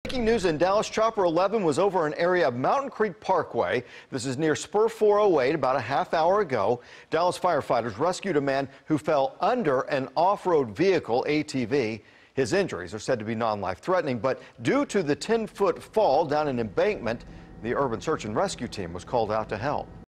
Breaking news in Dallas, Chopper 11 was over an area of Mountain Creek Parkway. This is near Spur 408 about a half hour ago. Dallas firefighters rescued a man who fell under an off-road vehicle, ATV. His injuries are said to be non-life-threatening, but due to the 10-foot fall down an embankment, the urban search and rescue team was called out to help.